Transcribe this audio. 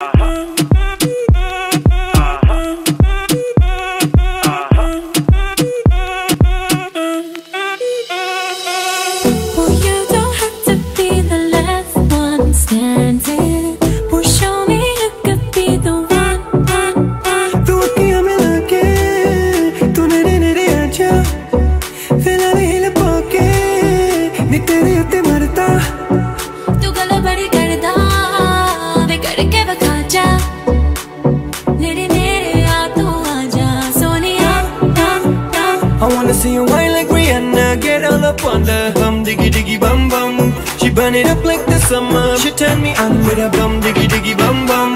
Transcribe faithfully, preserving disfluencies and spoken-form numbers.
I wanna see you whine like Rihanna, get all up on the bum diggy diggy bum bum. She burn it up like the summer. She turn me on with a bum diggy diggy bum bum.